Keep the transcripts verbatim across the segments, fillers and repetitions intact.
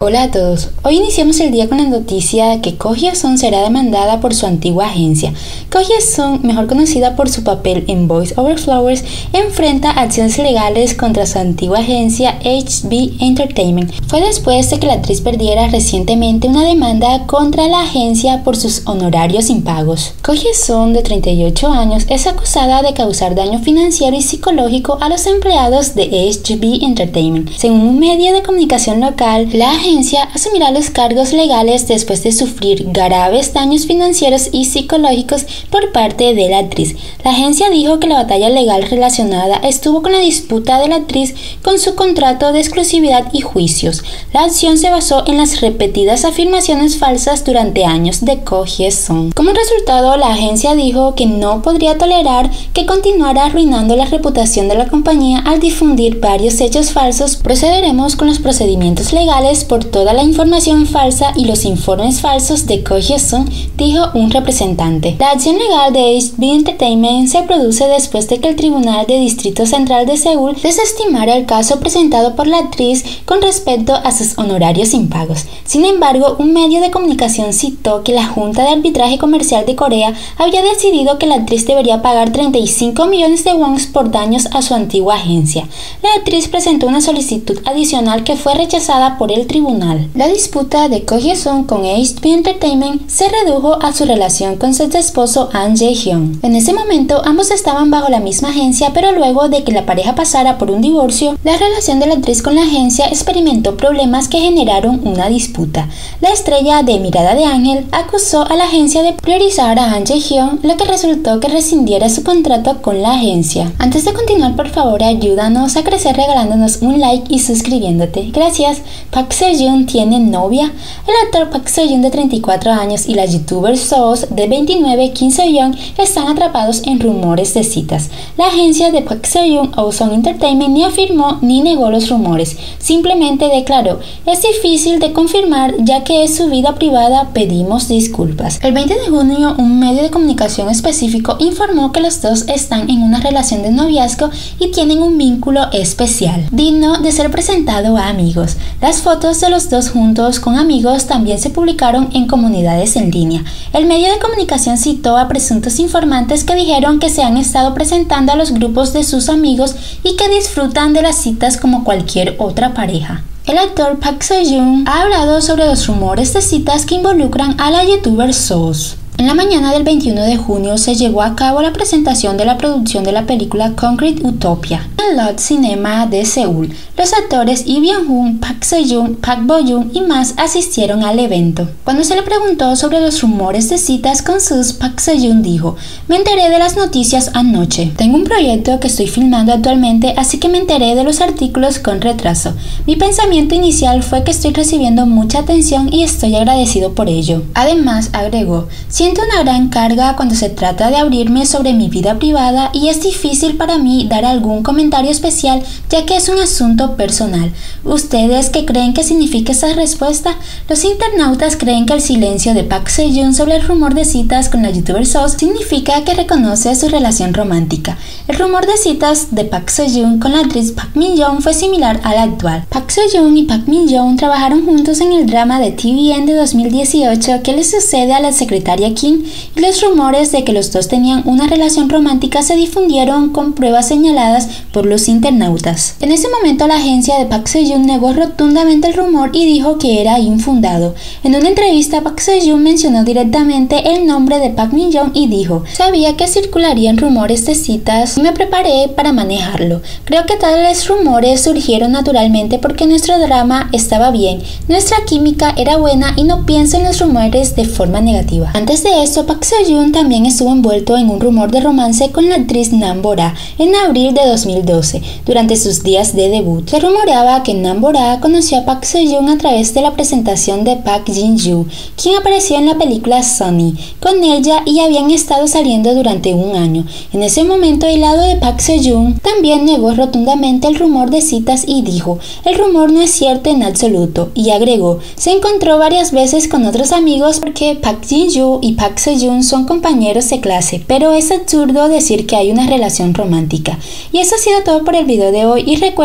Hola a todos, hoy iniciamos el día con la noticia de que Ko Hye-sun será demandada por su antigua agencia. Ko Hye-sun, mejor conocida por su papel en Boys Over Flowers, enfrenta acciones legales contra su antigua agencia H B Entertainment. Fue después de que la actriz perdiera recientemente una demanda contra la agencia por sus honorarios impagos. Ko Hye-sun, de treinta y ocho años, es acusada de causar daño financiero y psicológico a los empleados de H B Entertainment. Según un medio de comunicación local, la agencia asumirá los cargos legales después de sufrir graves daños financieros y psicológicos por parte de la actriz. La agencia dijo que la batalla legal relacionada estuvo con la disputa de la actriz con su contrato de exclusividad y juicios. La acción se basó en las repetidas afirmaciones falsas durante años de Ko Hye-sun. Como resultado, la agencia dijo que no podría tolerar que continuara arruinando la reputación de la compañía al difundir varios hechos falsos. Procederemos con los procedimientos legales por toda la información falsa y los informes falsos de Ko Hye-sun, dijo un representante. La acción legal de H B Entertainment se produce después de que el Tribunal de Distrito Central de Seúl desestimara el caso presentado por la actriz con respecto a sus honorarios impagos. Sin embargo, un medio de comunicación citó que la Junta de Arbitraje Comercial de Corea había decidido que la actriz debería pagar treinta y cinco millones de wons por daños a su antigua agencia. La actriz presentó una solicitud adicional que fue rechazada por el tribunal. La disputa de Ko Hye-sun con H B Entertainment se redujo a su relación con su ex esposo Ahn Jae-hyun. En ese momento ambos estaban bajo la misma agencia, pero luego de que la pareja pasara por un divorcio, la relación de la actriz con la agencia experimentó problemas que generaron una disputa. La estrella de Mirada de Ángel acusó a la agencia de priorizar a Ahn Jae-hyun, lo que resultó que rescindiera su contrato con la agencia. Antes de continuar, por favor ayúdanos a crecer regalándonos un like y suscribiéndote. Gracias. Park Seo-joon tiene novia. El actor Park Seo-joon, de treinta y cuatro años, y la youtuber Soos, de veintinueve, Kim Seo-young, están atrapados en rumores de citas. La agencia de Park Seo-joon, Ozone Entertainment, ni afirmó ni negó los rumores. Simplemente declaró: es difícil de confirmar ya que es su vida privada, pedimos disculpas. El veinte de junio, un medio de comunicación específico informó que los dos están en una relación de noviazgo y tienen un vínculo especial, digno de ser presentado a amigos. Las fotos de los dos juntos con amigos también se publicaron en comunidades en línea. El medio de comunicación citó a presuntos informantes que dijeron que se han estado presentando a los grupos de sus amigos y que disfrutan de las citas como cualquier otra pareja. El actor Park Seo-joon ha hablado sobre los rumores de citas que involucran a la youtuber Soos. En la mañana del veintiuno de junio se llevó a cabo la presentación de la producción de la película Concrete Utopia en Lotte Cinema de Seúl. Los actores Lee Byung-hun, Park Seo-joon, Park Bo-young y más asistieron al evento. Cuando se le preguntó sobre los rumores de citas con Soos, Park Seo-joon dijo: me enteré de las noticias anoche. Tengo un proyecto que estoy filmando actualmente, así que me enteré de los artículos con retraso. Mi pensamiento inicial fue que estoy recibiendo mucha atención y estoy agradecido por ello. Además, agregó: siento una gran carga cuando se trata de abrirme sobre mi vida privada y es difícil para mí dar algún comentario especial ya que es un asunto personal. ¿Ustedes qué creen que significa esa respuesta? Los internautas creen que el silencio de Park Seo-joon sobre el rumor de citas con la youtuber Soos significa que reconoce su relación romántica. El rumor de citas de Park Seo-joon con la actriz Park Min-young fue similar al actual. Park Seo-joon y Park Min-young trabajaron juntos en el drama de T V N de dos mil dieciocho que le sucede a la secretaria Kim, y los rumores de que los dos tenían una relación romántica se difundieron con pruebas señaladas por los internautas. En ese momento la agencia de Park Seo-joon negó rotundamente el rumor y dijo que era infundado. En una entrevista, Park Seo-joon mencionó directamente el nombre de Park Min-young y dijo: sabía que circularían rumores de citas y me preparé para manejarlo. Creo que tales rumores surgieron naturalmente porque nuestro drama estaba bien, nuestra química era buena y no pienso en los rumores de forma negativa. Antes de eso, Park Seo-joon también estuvo envuelto en un rumor de romance con la actriz Nam Bo-ra en abril de dos mil doce, durante sus días de debut. Se rumoreaba que Nam Bo-ra conoció a Park Seo-joon a través de la presentación de Park Jin-yoo, quien apareció en la película Sunny con ella y habían estado saliendo durante un año. En ese momento, el lado de Park Seo-joon también negó rotundamente el rumor de citas y dijo: el rumor no es cierto en absoluto, y agregó: se encontró varias veces con otros amigos porque Park Jin-yoo y Park Seo-joon son compañeros de clase, pero es absurdo decir que hay una relación romántica. Y eso ha sido todo por el video de hoy, y recuerda que si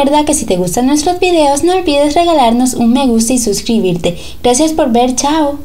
te gustan nuestros videos no olvides regalarnos un me gusta y suscribirte. Gracias por ver, chao.